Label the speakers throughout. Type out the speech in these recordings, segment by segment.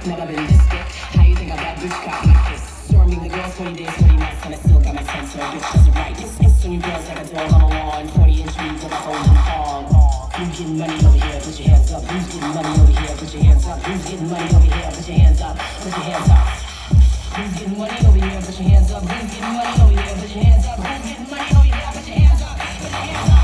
Speaker 1: never been this thick. How you think I got bitch got like this? Storming the girls 20 days, 40 nights, and I still got my sense. So bitch doesn't write this. Swinging girls like a dog on a lawn. 40-inch reeds with a whole new hog. Who's getting money over here? Put your hands up. Who's getting money over here? Put your hands up. Who's getting money over here? Put your hands up. Put your hands up. Who's getting money over here? Put your hands up. Who's getting money over here? Put your hands up. Who's getting money over here? Put your hands up. Put your hands up.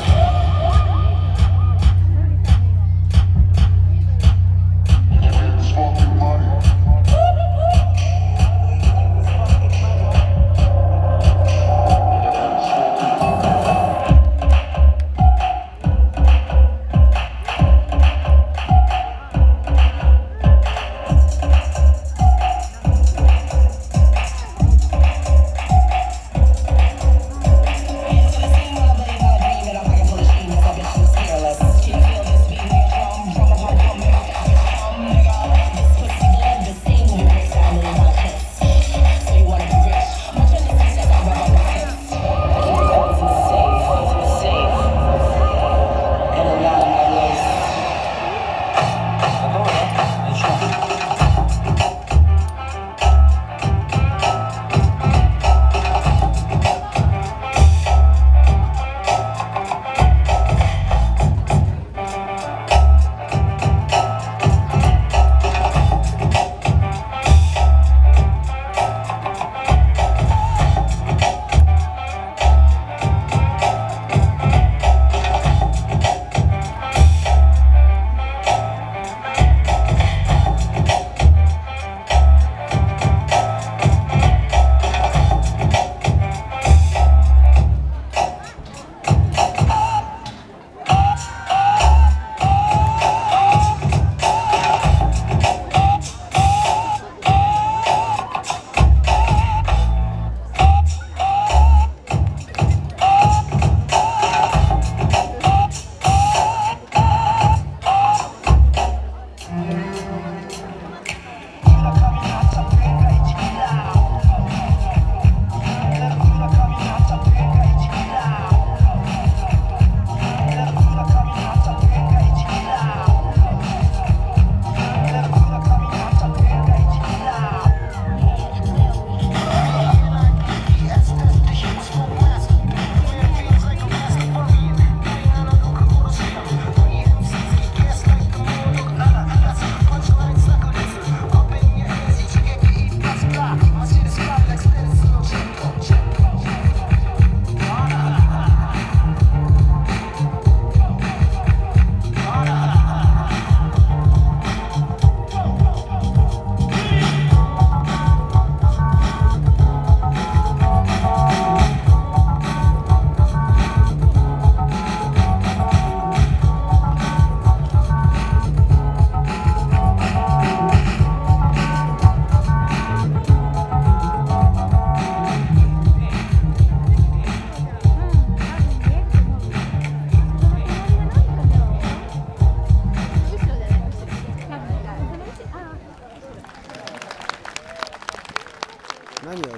Speaker 2: 何をする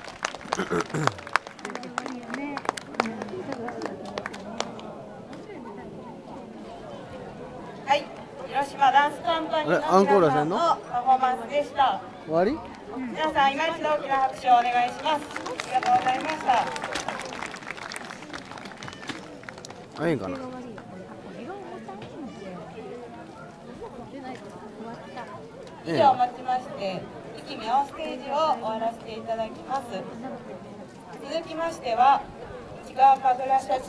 Speaker 3: はい、広島ダンスカンパニーの
Speaker 2: アンコールはせんの
Speaker 3: パフォーマンスでした。
Speaker 2: 終わり？
Speaker 3: 皆さん今一度大きな拍手をお願いします。ありがとうございました。
Speaker 2: あ、いいんかな。
Speaker 3: 以上をもちまして2期目をステージを終わらせていただきます。続きましては市川神楽社